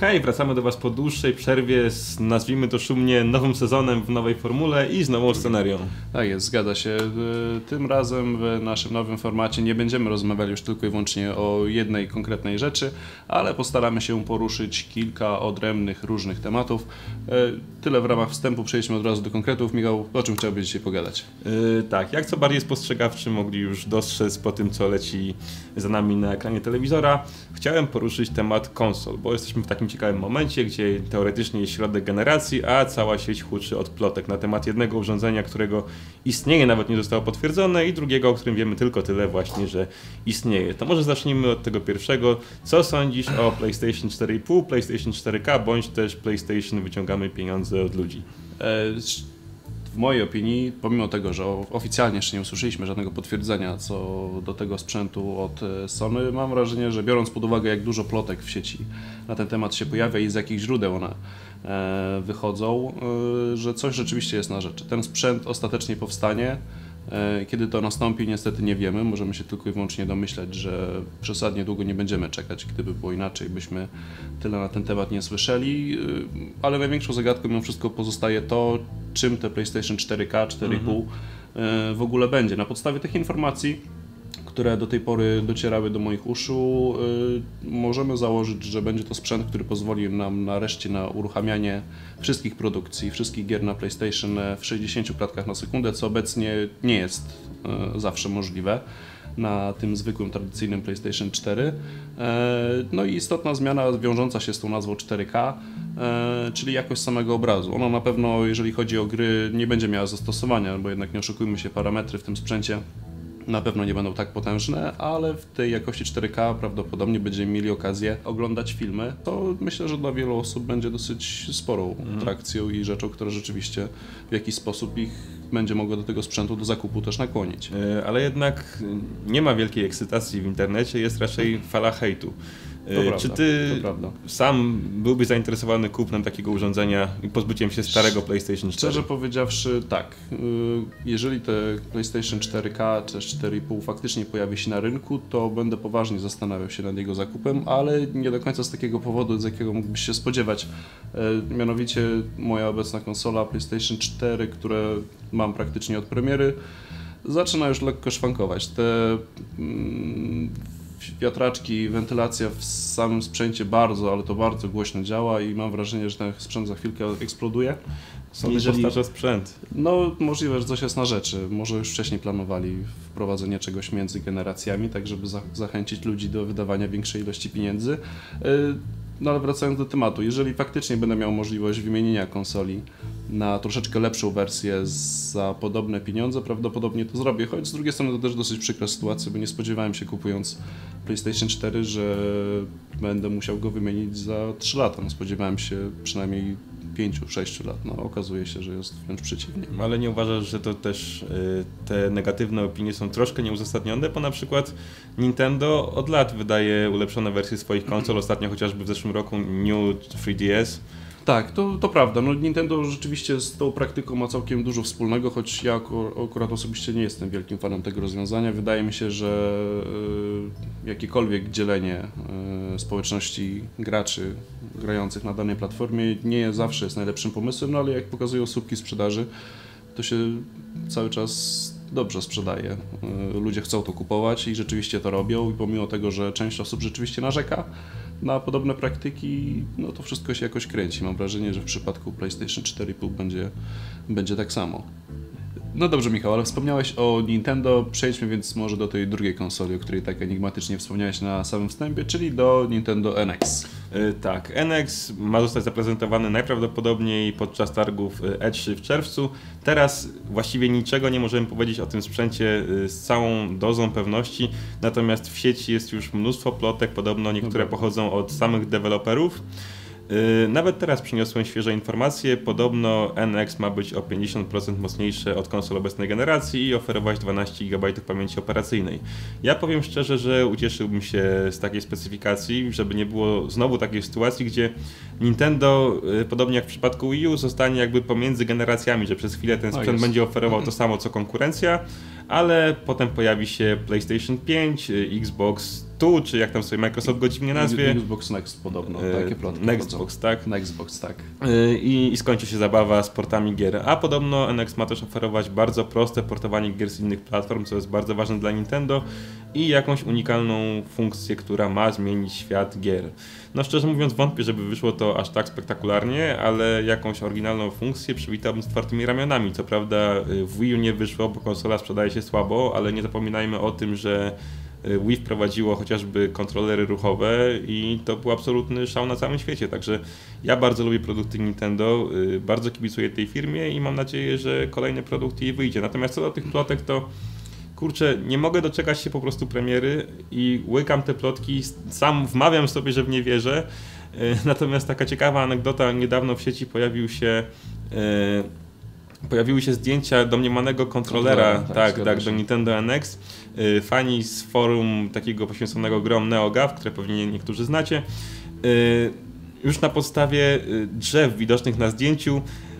Hej, wracamy do Was po dłuższej przerwie z, nazwijmy to szumnie, nowym sezonem w nowej formule i z nową scenerią. Tak jest, zgadza się. Tym razem w naszym nowym formacie nie będziemy rozmawiali już tylko i wyłącznie o jednej konkretnej rzeczy, ale postaramy się poruszyć kilka odrębnych, różnych tematów. Tyle w ramach wstępu, przejdźmy od razu do konkretów. Michał, o czym chciałbyś dzisiaj pogadać? Tak, jak co bardziej spostrzegawczy mogli już dostrzec po tym, co leci za nami na ekranie telewizora, chciałem poruszyć temat konsol, bo jesteśmy w takim ciekawym momencie, gdzie teoretycznie jest środek generacji, a cała sieć huczy od plotek na temat jednego urządzenia, którego istnienie nawet nie zostało potwierdzone i drugiego, o którym wiemy tylko tyle właśnie, że istnieje. To może zacznijmy od tego pierwszego. Co sądzisz o PlayStation 4,5, PlayStation 4K, bądź też PlayStation wyciągamy pieniądze od ludzi? W mojej opinii, pomimo tego, że oficjalnie jeszcze nie usłyszeliśmy żadnego potwierdzenia co do tego sprzętu od Sony, mam wrażenie, że biorąc pod uwagę, jak dużo plotek w sieci na ten temat się pojawia i z jakich źródeł one wychodzą, że coś rzeczywiście jest na rzeczy. Ten sprzęt ostatecznie powstanie. Kiedy to nastąpi, niestety nie wiemy. Możemy się tylko i wyłącznie domyślać, że przesadnie długo nie będziemy czekać. Gdyby było inaczej, byśmy tyle na ten temat nie słyszeli. Ale największą zagadką mimo wszystko pozostaje to, czym te PlayStation 4K, 4,5 w ogóle będzie. Na podstawie tych informacji, które do tej pory docierały do moich uszu, możemy założyć, że będzie to sprzęt, który pozwoli nam nareszcie na uruchamianie wszystkich produkcji, wszystkich gier na PlayStation w 60 klatkach na sekundę, co obecnie nie jest zawsze możliwe na tym zwykłym, tradycyjnym PlayStation 4. No i istotna zmiana wiążąca się z tą nazwą 4K, czyli jakość samego obrazu. Ona na pewno, jeżeli chodzi o gry, nie będzie miała zastosowania, bo jednak nie oszukujmy się, parametry w tym sprzęcie na pewno nie będą tak potężne, ale w tej jakości 4K prawdopodobnie będziemy mieli okazję oglądać filmy. To myślę, że dla wielu osób będzie dosyć sporą atrakcją i rzeczą, która rzeczywiście w jakiś sposób ich będzie mogła do tego sprzętu, do zakupu też nakłonić. Ale jednak nie ma wielkiej ekscytacji w internecie, jest raczej fala hejtu. Czy ty sam byłbyś zainteresowany kupnem takiego urządzenia i pozbyciem się starego PlayStation 4? Szczerze powiedziawszy, tak. Jeżeli te PlayStation 4K czy 4,5 faktycznie pojawi się na rynku, to będę poważnie zastanawiał się nad jego zakupem, ale nie do końca z takiego powodu, z jakiego mógłbyś się spodziewać. Mianowicie moja obecna konsola PlayStation 4, które mam praktycznie od premiery, zaczyna już lekko szwankować. Te wiatraczki, wentylacja w samym sprzęcie bardzo, ale to bardzo głośno działa i mam wrażenie, że ten sprzęt za chwilkę eksploduje. Powtarza sprzęt. No możliwe, że coś jest na rzeczy. Może już wcześniej planowali wprowadzenie czegoś między generacjami, tak żeby zachęcić ludzi do wydawania większej ilości pieniędzy. No ale wracając do tematu, jeżeli faktycznie będę miał możliwość wymienienia konsoli na troszeczkę lepszą wersję za podobne pieniądze, prawdopodobnie to zrobię, choć z drugiej strony to też dosyć przykra sytuacja, bo nie spodziewałem się, kupując PlayStation 4, że będę musiał go wymienić za 3 lata. No, spodziewałem się przynajmniej 5-6 lat. No, okazuje się, że jest wręcz przeciwnie. Ale nie uważasz, że to też te negatywne opinie są troszkę nieuzasadnione, bo na przykład Nintendo od lat wydaje ulepszone wersje swoich konsol, ostatnio chociażby w zeszłym roku New 3DS. Tak, to prawda. No, Nintendo rzeczywiście z tą praktyką ma całkiem dużo wspólnego, choć ja akurat osobiście nie jestem wielkim fanem tego rozwiązania. Wydaje mi się, że jakiekolwiek dzielenie społeczności graczy grających na danej platformie nie zawsze jest najlepszym pomysłem, no ale jak pokazują słupki sprzedaży, to się cały czas dobrze sprzedaje. Ludzie chcą to kupować i rzeczywiście to robią i pomimo tego, że część osób rzeczywiście narzeka na podobne praktyki, no to wszystko się jakoś kręci. Mam wrażenie, że w przypadku PlayStation 4,5 będzie tak samo. No dobrze, Michał, ale wspomniałeś o Nintendo, przejdźmy więc może do tej drugiej konsoli, o której tak enigmatycznie wspomniałeś na samym wstępie, czyli do Nintendo NX. Tak, NX ma zostać zaprezentowany najprawdopodobniej podczas targów E3 w czerwcu. Teraz właściwie niczego nie możemy powiedzieć o tym sprzęcie z całą dozą pewności, natomiast w sieci jest już mnóstwo plotek, podobno niektóre pochodzą od samych deweloperów. Nawet teraz przyniosłem świeże informacje, podobno NX ma być o 50% mocniejsze od konsol obecnej generacji i oferować 12 GB pamięci operacyjnej. Ja powiem szczerze, że ucieszyłbym się z takiej specyfikacji, żeby nie było znowu takiej sytuacji, gdzie Nintendo, podobnie jak w przypadku Wii U, zostanie jakby pomiędzy generacjami, że przez chwilę ten sprzęt będzie oferował to samo co konkurencja, ale potem pojawi się PlayStation 5, Xbox, 2, czy jak tam sobie Microsoft go dziwnie nazwie. Xbox Next podobno, takie plotki Nextbox, tak? Nextbox, tak. I skończy się zabawa z portami gier. A podobno NX ma też oferować bardzo proste portowanie gier z innych platform, co jest bardzo ważne dla Nintendo i jakąś unikalną funkcję, która ma zmienić świat gier. No szczerze mówiąc wątpię, żeby wyszło to aż tak spektakularnie, ale jakąś oryginalną funkcję przywitałbym z otwartymi ramionami. Co prawda w Wii U nie wyszło, bo konsola sprzedaje się słabo, ale nie zapominajmy o tym, że Wii wprowadziło chociażby kontrolery ruchowe i to był absolutny szał na całym świecie, także ja bardzo lubię produkty Nintendo, bardzo kibicuję tej firmie i mam nadzieję, że kolejny produkt jej wyjdzie. Natomiast co do tych plotek, to kurczę, nie mogę doczekać się po prostu premiery i łykam te plotki, sam wmawiam sobie, że w nie wierzę. Natomiast taka ciekawa anegdota, niedawno w sieci pojawiły się zdjęcia domniemanego kontrolera do Nintendo NX. Fani z forum takiego poświęconego grom NeoGAF, które pewnie niektórzy znacie, już na podstawie drzew widocznych na zdjęciu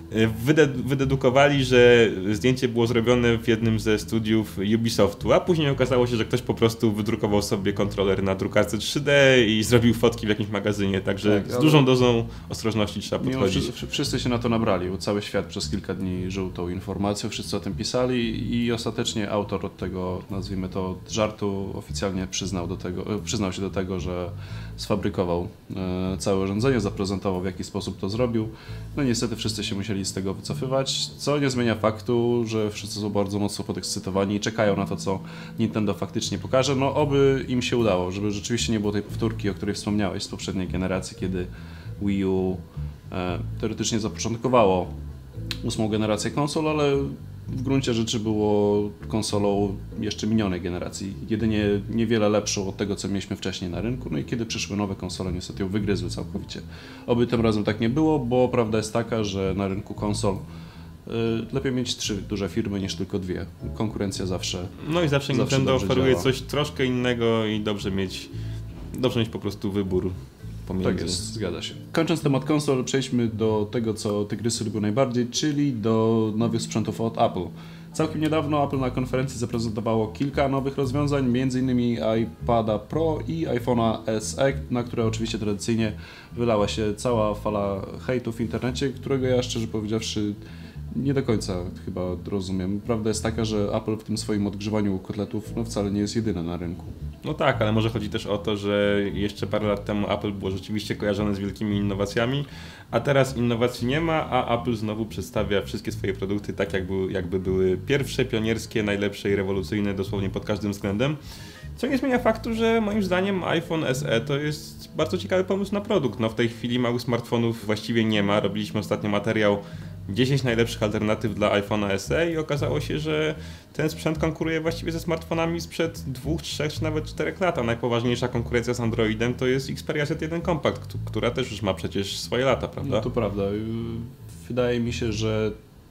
wydedukowali, że zdjęcie było zrobione w jednym ze studiów Ubisoftu, a później okazało się, że ktoś po prostu wydrukował sobie kontroler na drukarce 3D i zrobił fotki w jakimś magazynie, także z dużą dozą ostrożności trzeba podchodzić. Wszyscy się na to nabrali, bo cały świat przez kilka dni żył tą informacją, wszyscy o tym pisali i ostatecznie autor od tego, nazwijmy to, żartu oficjalnie przyznał się do tego, że sfabrykował całe urządzenie, zaprezentował, w jaki sposób to zrobił. No niestety wszyscy się musieli z tego wycofywać, co nie zmienia faktu, że wszyscy są bardzo mocno podekscytowani i czekają na to, co Nintendo faktycznie pokaże. No oby im się udało, żeby rzeczywiście nie było tej powtórki, o której wspomniałeś z poprzedniej generacji, kiedy Wii U teoretycznie zapoczątkowało 8. generację konsol, ale w gruncie rzeczy było konsolą jeszcze minionej generacji, jedynie niewiele lepszą od tego, co mieliśmy wcześniej na rynku, no i kiedy przyszły nowe konsole, niestety ją wygryzły całkowicie. Oby tym razem tak nie było, bo prawda jest taka, że na rynku konsol lepiej mieć 3 duże firmy niż tylko 2. Konkurencja zawsze. No i zawsze Nintendo oferuje działa. Coś troszkę innego i dobrze mieć po prostu wybór pomiędzy. Tak jest, zgadza się. Kończąc temat konsol, przejdźmy do tego, co tygrysy lubią najbardziej, czyli do nowych sprzętów od Apple. Całkiem niedawno Apple na konferencji zaprezentowało kilka nowych rozwiązań, m.in. iPada Pro i iPhone'a SE, na które oczywiście tradycyjnie wylała się cała fala hejtu w internecie, którego ja szczerze powiedziawszy nie do końca chyba rozumiem. Prawda jest taka, że Apple w tym swoim odgrzewaniu kotletów wcale nie jest jedyne na rynku. No tak, ale może chodzi też o to, że jeszcze parę lat temu Apple było rzeczywiście kojarzone z wielkimi innowacjami, a teraz innowacji nie ma, a Apple znowu przedstawia wszystkie swoje produkty tak, jakby były pierwsze, pionierskie, najlepsze i rewolucyjne dosłownie pod każdym względem. Co nie zmienia faktu, że moim zdaniem iPhone SE to jest bardzo ciekawy pomysł na produkt. No w tej chwili małych smartfonów właściwie nie ma. Robiliśmy ostatnio materiał 10 najlepszych alternatyw dla iPhone'a SE i okazało się, że ten sprzęt konkuruje właściwie ze smartfonami sprzed 2, 3 czy nawet 4 lat. A najpoważniejsza konkurencja z Androidem to jest Xperia Z1 Compact, która też już ma przecież swoje lata, prawda? No to prawda. Wydaje mi się, że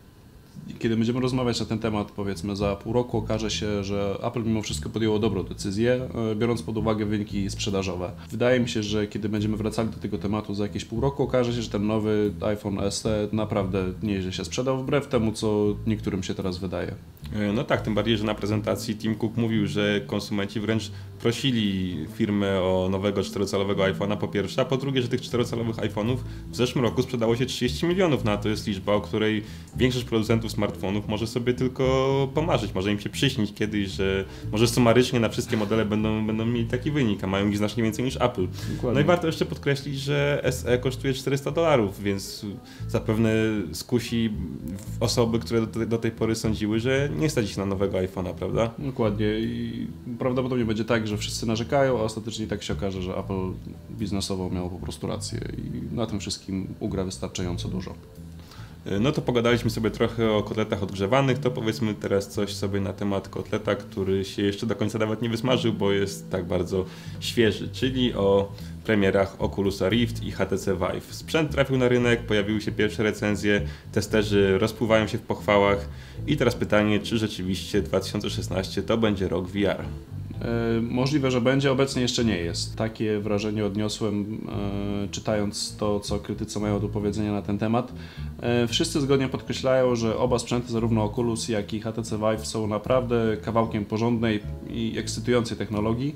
kiedy będziemy rozmawiać na ten temat, powiedzmy za pół roku, okaże się, że Apple mimo wszystko podjęło dobrą decyzję, biorąc pod uwagę wyniki sprzedażowe. Wydaje mi się, że kiedy będziemy wracali do tego tematu za jakieś pół roku, okaże się, że ten nowy iPhone SE naprawdę nieźle się sprzedał, wbrew temu, co niektórym się teraz wydaje. No tak, tym bardziej, że na prezentacji Tim Cook mówił, że konsumenci wręcz prosili firmę o nowego 4-calowego iPhone'a po pierwsze, a po drugie, że tych 4-calowych iPhone'ów w zeszłym roku sprzedało się 30 milionów. No to jest liczba, o której większość producentów smartfonów może sobie tylko pomarzyć, może im się przyśnić kiedyś, że może sumarycznie na wszystkie modele będą mieli taki wynik, a mają ich znacznie więcej niż Apple. Dokładnie. No i warto jeszcze podkreślić, że SE kosztuje $400, więc zapewne skusi osoby, które do tej pory sądziły, że nie stać ich na nowego iPhone'a, prawda? Dokładnie i prawdopodobnie będzie tak, że wszyscy narzekają, a ostatecznie tak się okaże, że Apple biznesowo miało po prostu rację i na tym wszystkim ugra wystarczająco dużo. No to pogadaliśmy sobie trochę o kotletach odgrzewanych, to powiedzmy teraz coś sobie na temat kotleta, który się jeszcze do końca nawet nie wysmażył, bo jest tak bardzo świeży, czyli o premierach Oculusa Rift i HTC Vive. Sprzęt trafił na rynek, pojawiły się pierwsze recenzje, testerzy rozpływają się w pochwałach i teraz pytanie, czy rzeczywiście 2016 to będzie rok VR? Możliwe, że będzie, obecnie jeszcze nie jest. Takie wrażenie odniosłem czytając to, co krytycy mają do powiedzenia na ten temat. Wszyscy zgodnie podkreślają, że oba sprzęty, zarówno Oculus, jak i HTC Vive są naprawdę kawałkiem porządnej i ekscytującej technologii,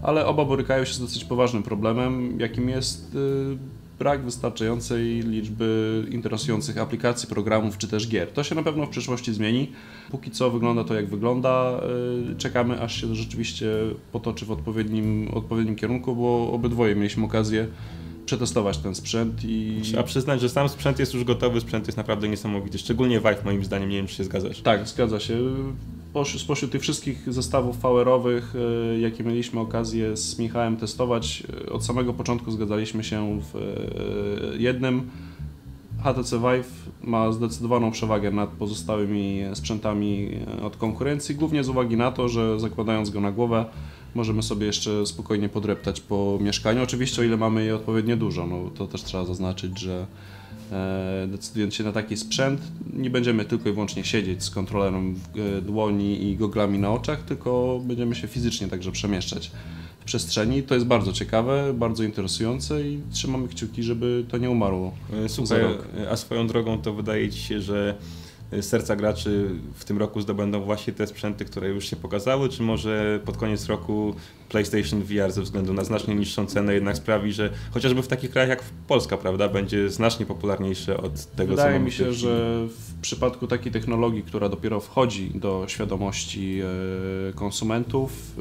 ale oba borykają się z dosyć poważnym problemem, jakim jest brak wystarczającej liczby interesujących aplikacji, programów czy też gier. To się na pewno w przyszłości zmieni. Póki co wygląda to jak wygląda. Czekamy, aż się to rzeczywiście potoczy w odpowiednim kierunku, bo obydwoje mieliśmy okazję przetestować ten sprzęt i... Trzeba przyznać, że sam sprzęt jest już gotowy, sprzęt jest naprawdę niesamowity, szczególnie Vive moim zdaniem, nie wiem czy się zgadzasz. Tak, zgadza się. Spośród tych wszystkich zestawów VR-owych, jakie mieliśmy okazję z Michałem testować, od samego początku zgadzaliśmy się w jednym. HTC Vive ma zdecydowaną przewagę nad pozostałymi sprzętami od konkurencji, głównie z uwagi na to, że zakładając go na głowę możemy sobie jeszcze spokojnie podreptać po mieszkaniu. Oczywiście o ile mamy je odpowiednio dużo, no to też trzeba zaznaczyć, że decydując się na taki sprzęt, nie będziemy tylko i wyłącznie siedzieć z kontrolerem w dłoni i goglami na oczach, tylko będziemy się fizycznie także przemieszczać w przestrzeni. To jest bardzo ciekawe, bardzo interesujące i trzymamy kciuki, żeby to nie umarło. Słuchaj, a swoją drogą to wydaje Ci się, że serca graczy w tym roku zdobędą właśnie te sprzęty, które już się pokazały, czy może pod koniec roku PlayStation VR ze względu na znacznie niższą cenę jednak sprawi, że chociażby w takich krajach jak Polska, prawda, będzie znacznie popularniejsze od tego, co Wydaje mamy mi się, że w przypadku takiej technologii, która dopiero wchodzi do świadomości konsumentów,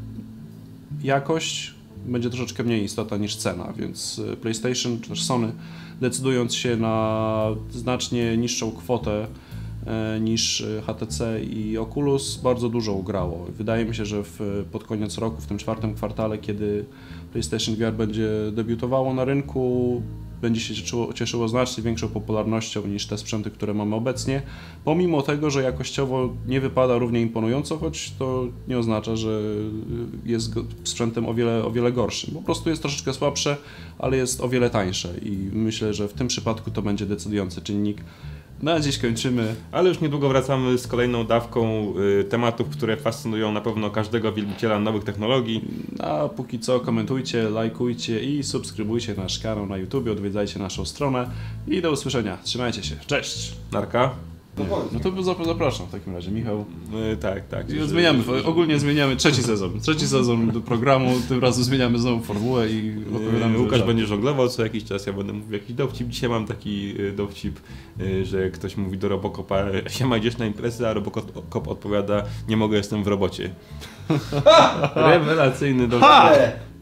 jakość będzie troszeczkę mniej istotna niż cena, więc PlayStation czy też Sony, decydując się na znacznie niższą kwotę niż HTC i Oculus, bardzo dużo ugrało. Wydaje mi się, że pod koniec roku, w tym czwartym kwartale, kiedy PlayStation VR będzie debiutowało na rynku, będzie się cieszyło znacznie większą popularnością niż te sprzęty, które mamy obecnie, pomimo tego, że jakościowo nie wypada równie imponująco, choć to nie oznacza, że jest sprzętem o wiele gorszym. Po prostu jest troszeczkę słabsze, ale jest o wiele tańsze i myślę, że w tym przypadku to będzie decydujący czynnik. Na dziś kończymy. Ale już niedługo wracamy z kolejną dawką tematów, które fascynują na pewno każdego wielbiciela nowych technologii. A póki co komentujcie, lajkujcie i subskrybujcie nasz kanał na YouTube, odwiedzajcie naszą stronę i do usłyszenia. Trzymajcie się. Cześć! Narka? No to zapraszam w takim razie, Michał. Tak. Ogólnie zmieniamy trzeci sezon do programu, tym razem zmieniamy znowu formułę i opowiadamy. Łukasz będzie żonglował co jakiś czas, ja będę mówił jakiś dowcip. Dzisiaj mam taki dowcip, że ktoś mówi do Robocopa, siema, idziesz na imprezę, a Robocop odpowiada, nie mogę, jestem w robocie. Rewelacyjny dowcip.